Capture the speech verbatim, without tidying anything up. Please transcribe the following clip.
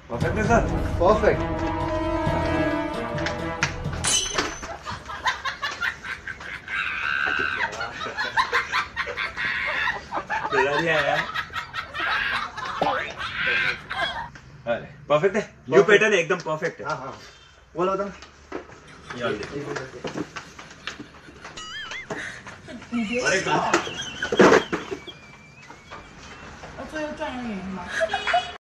Perfect है sir. Perfect. अरे perfect है, न्यू पैटर्न है, एकदम परफेक्ट है। हाँ हाँ बोलो तुम। अरे 我最后赚了点吗？